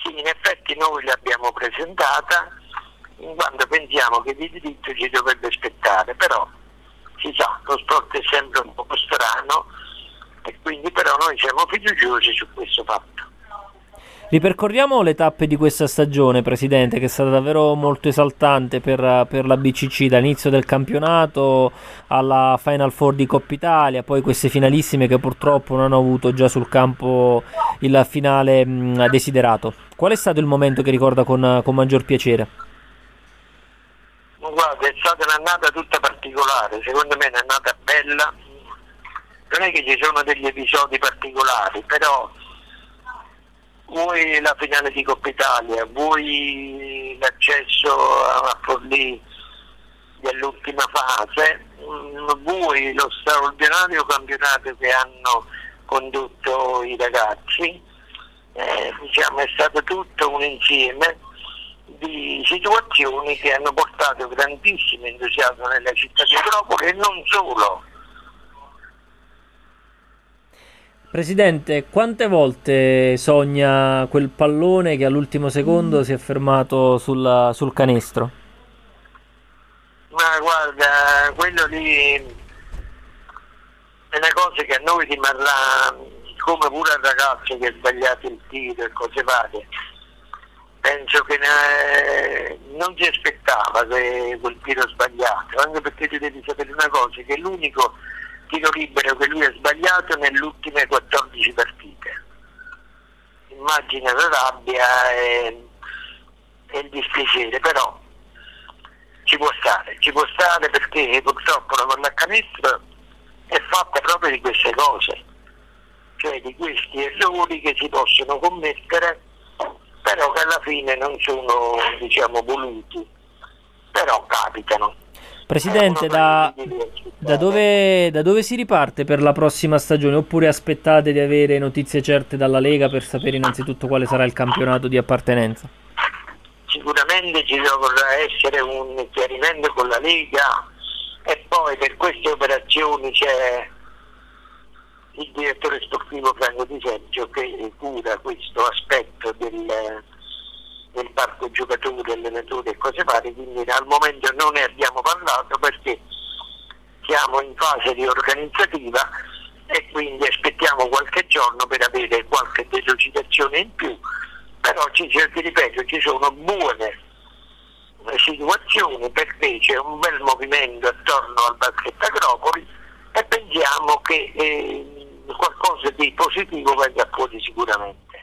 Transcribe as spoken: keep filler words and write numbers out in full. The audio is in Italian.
Sì, in effetti noi l'abbiamo presentata in quanto pensiamo che di diritto ci dovrebbe spettare, però si sa, lo sport è sempre un po' strano e quindi però noi siamo fiduciosi su questo fatto. Ripercorriamo le tappe di questa stagione, Presidente, che è stata davvero molto esaltante per, per la B C C, dall'inizio del campionato alla Final Four di Coppa Italia, poi queste finalissime che purtroppo non hanno avuto già sul campo il finale mh, desiderato. Qual è stato il momento che ricorda con, con maggior piacere? Guarda, è stata un'annata tutta particolare, secondo me è un'annata bella, non è che ci sono degli episodi particolari, però vuoi la finale di Coppa Italia, vuoi l'accesso a Forlì dell'ultima fase, vuoi lo straordinario campionato che hanno condotto i ragazzi, eh, diciamo è stato tutto un insieme di situazioni che hanno portato grandissimo entusiasmo nella città di Agropoli e non solo. Presidente, quante volte sogna quel pallone che all'ultimo secondo si è fermato sul, sul canestro? Ma guarda, quello lì è una cosa che a noi rimarrà, come pure al ragazzo che ha sbagliato il tiro e cose varie. Penso che ne, non si aspettava che quel tiro sbagliato, anche perché tu devi sapere una cosa, che l'unico tiro libero che lui ha sbagliato nelle ultime quattordici partite. Immagina la rabbia e, e il dispiacere, però ci può stare, ci può stare perché purtroppo la pallacanestro è fatta proprio di queste cose, cioè di questi errori che si possono commettere, però che alla fine non sono, diciamo, voluti, però capitano. Presidente, da, da, dove, da dove si riparte per la prossima stagione? Oppure aspettate di avere notizie certe dalla Lega per sapere innanzitutto quale sarà il campionato di appartenenza? Sicuramente ci dovrà essere un chiarimento con la Lega e poi per queste operazioni c'è il direttore sportivo Franco Di Sergio che cura questo aspetto del... del parco giocatori, allenatori e cose varie, quindi al momento non ne abbiamo parlato perché siamo in fase di organizzativa e quindi aspettiamo qualche giorno per avere qualche delucidazione in più, però ci, ti ripeto, ci sono buone situazioni perché c'è un bel movimento attorno al Basket Agropoli e pensiamo che eh, qualcosa di positivo venga fuori sicuramente.